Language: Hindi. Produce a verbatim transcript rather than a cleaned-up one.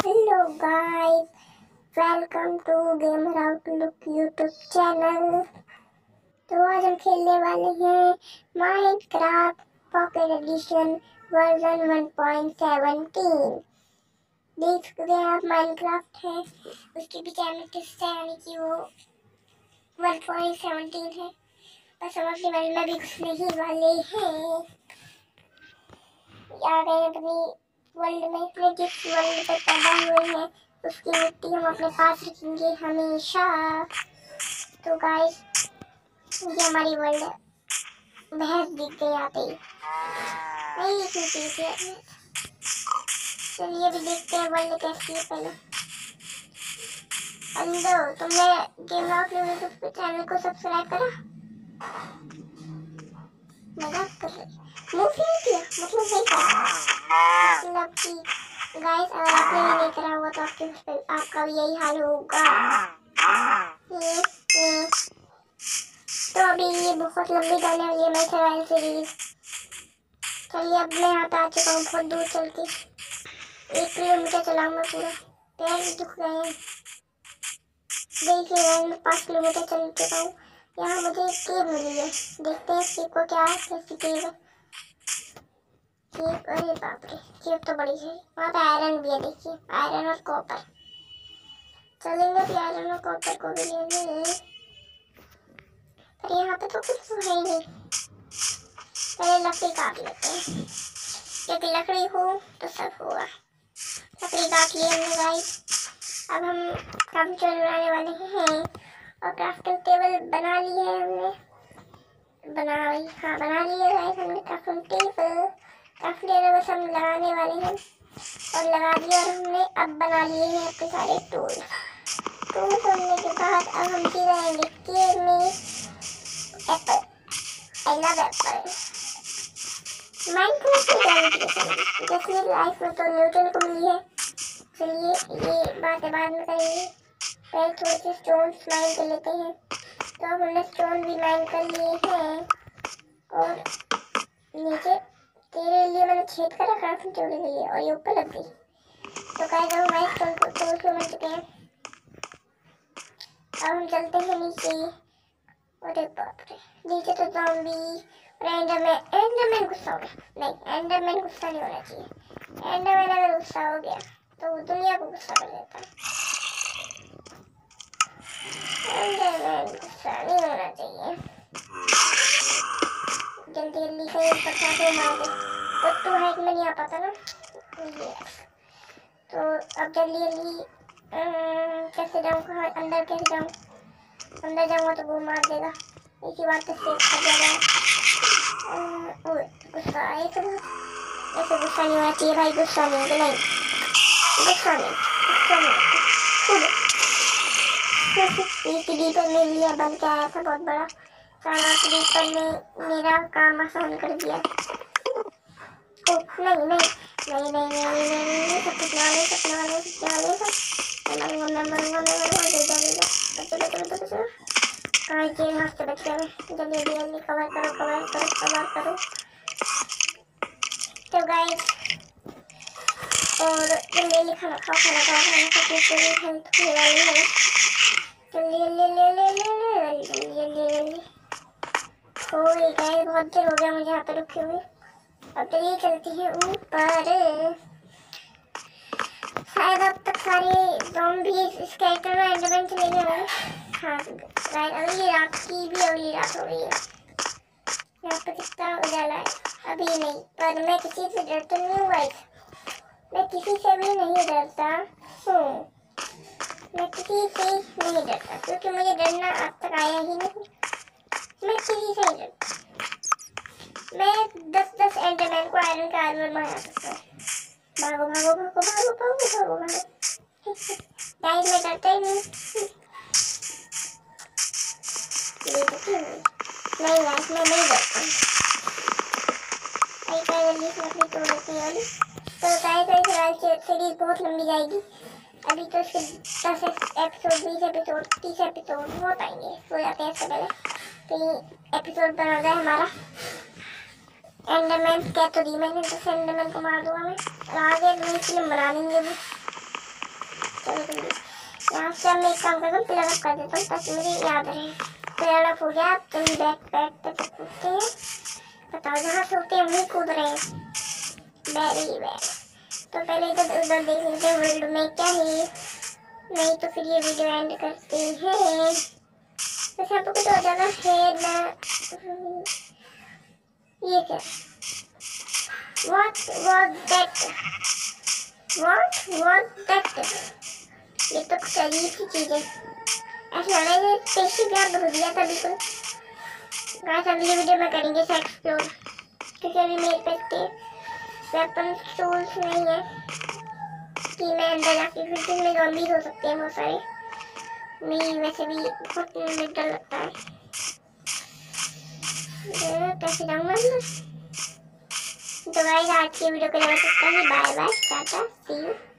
Hello guys, welcome to Gamer Outlook YouTube channel. तो आज हम खेलने वाले हैं Minecraft pocket edition version one point seventeen. देख सकते हैं आप, माइनक्राफ्ट है, उसके भी चैनल यानी कि वो वन पॉइंट सेवनटीन है। बस हम अपनी वर्ल्ड में भी घुसने ही वाले हैं। आ गए अपनी वर्ल्ड में। अपने जिस वर्ल्ड पे पैदा हुए हैं उसकी मिट्टी हम अपने पास रखेंगे हमेशा। तो गाइस, ये हमारी वर्ल्ड है। भैंस दिख गई आते ही, नहीं दिखनी चाहिए। चलिए अभी देखते हैं वर्ल्ड कैसी है। पहले अंदो, तुमने गेम ऑफ यूट्यूब चैनल को सब्सक्राइब करा? मजाक कर रही, मुंह नहीं किया मतलब नहीं करा। मतलब कि गाइस, अगर आपने भी नहीं करा हुआ तो आपके आपका भी यही हाल होगा। ये, ये। तो अभी ये बहुत लंबी जाने वाली है मैं सर्वाइवल सीरीज। चलिए अब मैं यहाँ पे आ चुका हूँ बहुत दूर चल के। एक किलोमीटर चलाऊंगा पूरा, पैर दुख गए हैं। देखिए मैं पाँच किलोमीटर चल चुका हूँ। यहाँ मुझे एक केव मिली है, देखते हैं केव को क्या है, कैसी केव है। केव, अरे बाप रे, केव तो बड़ी है। वहाँ पे आयरन भी है, देखिए आयरन और कॉपर। चलेंगे भी आयरन और कॉपर को भी लेने। पर यहाँ पे तो कुछ तो है ही नहीं। पहले लकड़ी काट लेते हैं, क्योंकि लकड़ी हो तो सब होगा। लकड़ी काट लिए हमने गाइस। अब हम काम चलाने वाले हैं और क्राफ्टिंग टेबल बना ली है हमने। बना हाँ बना लिया गाइस हमने क्राफ्टिंग टेबल। क्राफ्टिंग टेबल बस हम लगाने वाले हैं और लगा दिया। और हमने अब बना लिए हैं अपने सारे टूल। टूल बनने के बाद अब हम सीधे जाएंगे केव में। Apple, I love apple. Minecraft में जाने की जैसे लाइफ में तो न्यूटन को मिली है। चलिए ये बातें बाद में करेंगे, पहले थोड़े से स्टोन्स माइन कर लेते हैं। तो अब हमने स्टोन भी माइन कर लिए हैं। और नीचे तेरे लिए मैंने छेद कर रखा है चोरी के लिए, और ये ऊपर लग गई। तो गाइस हम हमारे स्टोन को तोड़ के बन चुके हैं। अब हम चलते हैं नीचे। अरे बाप रे, नीचे तो ज़ॉम्बी और एंडरमैन। एंडरमैन गुस्सा हो गया, नहीं एंडरमैन गुस्सा नहीं होना चाहिए। एंडरमैन अगर गुस्सा हो गया तो दुनिया को गुस्सा कर देता है। एंडरमैन गुस्सा नहीं होना चाहिए। जल्दी जल्दी से पता को मार दे। तो टू हाइट में नहीं आ पाता ना ये। तो अब जल्दी जल्दी कैसे जाऊँ, कहाँ अंदर कैसे जाऊँ? अंदर जाऊँगा तो वो मार देगा। एक ही बात तो सेव कर दिया गया। गुस्सा आए तो ऐसे गुस्सा नहीं होना चाहिए भाई। गुस्सा नहीं होगा, नहीं गुस्सा नहीं, गुस्सा नहीं खुद एक डीपर में लिया बन के आया था बहुत बड़ा। सारा डीपर ने मेरा काम आसान कर दिया। ओ नहीं नहीं नहीं नहीं नहीं नहीं नहीं सपने वाले सपने वाले सपने वाले सब मैं मरूंगा मैं मरूंगा मैं मरूंगा। दे दे दे बचो बचो बचो बचो। कहाँ जेल हाथ से बच गया मैं। जल्दी जल्दी जल्दी कवर करो कवर करो कवर करो। तो गाइस, और जल्दी जल्दी खाना खाओ, खाना खाओ, खाना खाओ, पूरी हेल्थ होने वाली है। जल्दी जल्दी ले ले ले ले जल्दी जल्दी जल्दी। हो गाइस, बहुत देर हो गया मुझे यहाँ पे रुके हुए। अब चलिए चलती है ऊपर। शायद अब तक सारे ज़ॉम्बी स्केलेटन और एंडरमैन चले गए होंगे। हाँ गाइस, अगली रात की भी अगली रात हो गई है। यहाँ पे कितना उजाला है। अभी नहीं, पर मैं किसी से डरता नहीं हूँ गाइस। मैं किसी से भी नहीं डरता हूँ। मैं किसी से नहीं डरता क्योंकि मुझे डरना अब तक आया ही नहीं। मैं किसी से नहीं डरता। मैं दस दस एंडरमैन को आयरन का आर्मर बना सकता हूँ। भागो भागो भागो भागो भागो भागो भागो। गाइस मैं डरता ही नहीं। नहीं गाइस मैं नहीं डरता। जल्दी से अपनी तोड़ देती है वाली। तो गाइस सीरीज बहुत लंबी जाएगी। अभी तो इसके दस एपिसोड, बीस एपिसोड, तीस एपिसोड हो पाएंगे, हो जाते हैं इससे पहले। तो एपिसोड बना रहा है हमारा। एंडरमैन कह तो दी मैंने, तो एंडरमैन को मार दूंगा मैं। और आगे नई फिल्म बना देंगे भी। चलो जल्दी यहाँ से अब मैं एक काम करता हूँ, पिलर अप कर देता हूँ ताकि मुझे याद रहे। पिलर अप हो गया। तुम बैक पैक पे तो कूदते हैं, बताओ जहाँ सोते हैं वहीं कूद रहे हैं। Very bad. तो पहले इधर उधर देख लेते हैं वर्ल्ड में क्या है, नहीं तो फिर ये वीडियो एंड करते हैं। वैसे यहाँ पे कुछ और ज़्यादा है ना। ये क्या? What was that? What was that? ये तो कुछ अजीब सी चीज़ है। ऐसा लग रहा है स्पेसशिप यहाँ घुस गया था बिल्कुल। गाइस अगली वीडियो में करेंगे इसे एक्सप्लोर, क्योंकि अभी मेरे पास के वेपन टूल्स नहीं है कि मैं अंदर जाके फिर से में ज़ॉम्बीज़ हो सकते हैं बहुत सारे। मैं वैसे भी बहुत डर लगता है। कैसे जाऊँगा अंदर? तो गाइस आज की वीडियो के लिए बस इतना ही। Bye bye, tata, see you.